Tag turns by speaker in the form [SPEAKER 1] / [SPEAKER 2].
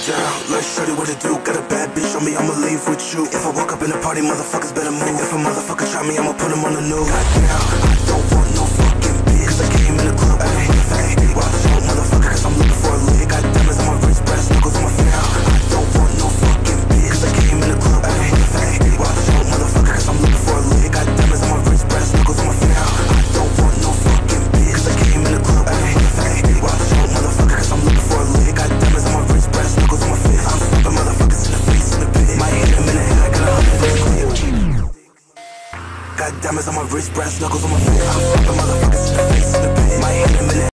[SPEAKER 1] down, let's show you what to do. Got a bad bitch on me, I'ma leave with you. If I walk up in the party, motherfuckers better move. If a motherfucker try me, I'ma put him on the news. Goddamn, I don't want no fucking bitch, cause I came in the club, ayy. Watch out, motherfucker, cause I'm looking for a lick. Got diamonds on my wrist, brass knuckles on my finger. I don't want no fucking bitch, cause I came in the club, ayy. Watch out, motherfucker, cause I'm looking for a lick. Got diamonds on my wrist, brass knuckles on my finger. I don't want no fucking bitch, cause I came in the club, ayy. Watch out, motherfucker, cause I'm looking for a lick. Got diamonds on my wrist, brass knuckles on my finger. I'm stopping motherfuckers in the face, in the pit. Might hit him in the head, I got 100 clip. Got diamonds on my wrist, brass knuckles on my finger. I'm stopping motherfuckers in the face, in the pit. Might hit him in the